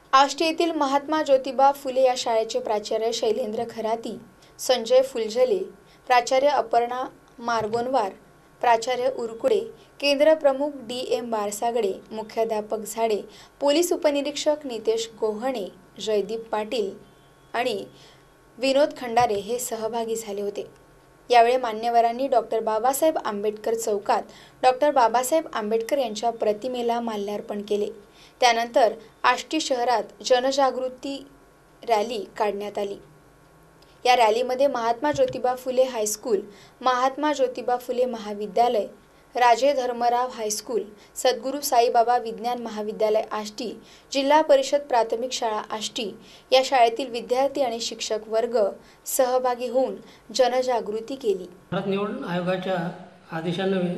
आष्टी येथील महात्मा ज्योतिबा फुले या शाळेचे प्राचार्य शैलेंद्र खराती, संजय फुलझले, प्राचार्य अपर्णा मार्गोनवार, प्राचार्य उरकुडे, केंद्र प्रमुख डी.एम. बारसागडे, मुख्याध्यापक झाडे, पोलीस उपनिरीक्षक नितेश गोहणे, जयदीप पाटील आणि विनोद खंडारे हे सहभागी झाले होते। यावेळी मान्यवरांनी डॉक्टर बाबासाहेब आंबेडकर चौकात डॉक्टर बाबासाहेब आंबेडकर यांच्या प्रतिमेला माल्यार्पण केले। त्यानंतर आष्टी शहरात जनजागृती रॅली काढण्यात आली। या रॅलीमध्ये महात्मा ज्योतिबा फुले हायस्कूल, महात्मा ज्योतिबा फुले महाविद्यालय, राजे धर्मराव हायस्कूल, सद्गुरू साईबाबा विज्ञान महाविद्यालय आष्टी, जिल्हा परिषद प्राथमिक शाळा आष्टी या शाळेतील विद्यार्थी आणि शिक्षक वर्ग सहभागी होऊन जनजागृती केली। भारत निवडणूक आयोगाच्या आदेशान्वये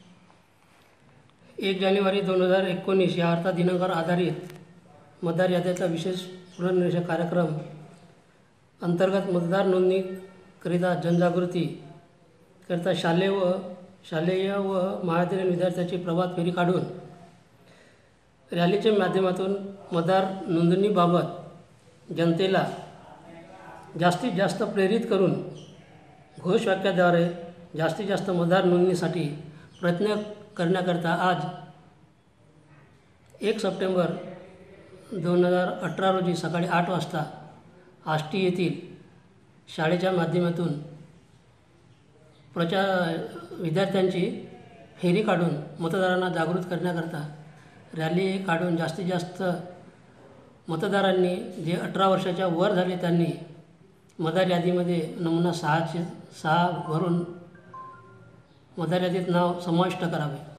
1 जानेवारी 2019 या अर्था दिनांकावर आधारित मतदार याद्यांचा विशेष पुनर्निरीक्षण कार्यक्रम अंतर्गत मतदार नोंदणीकरिता जनजागृती करता शालेय व महाविद्यालयीन विद्यार्थ्यांची प्रभात फेरी काढून रॅलीच्या माध्यमातून मतदार नोंदणीबाबत जनतेला जास्तीत जास्त प्रेरित करून घोषवाक्याद्वारे जास्तीत जास्त मतदार नोंदणीसाठी प्रयत्न करण्याकरता आज 1 सप्टेंबर 2018 रोजी सकाळी 8 वाजता आष्टी येथील शाळेच्या माध्यमातून विद्यार्थ्यांची फेरी काढून मतदारांना जागृत करण्याकरता रॅली काढून जास्तीत जास्त मतदारांनी जे 18 वर्षाच्या वर झाले त्यांनी मतदार यादीमध्ये नमुना 6 भरून मतदार यादीत नाव समाविष्ट करावे।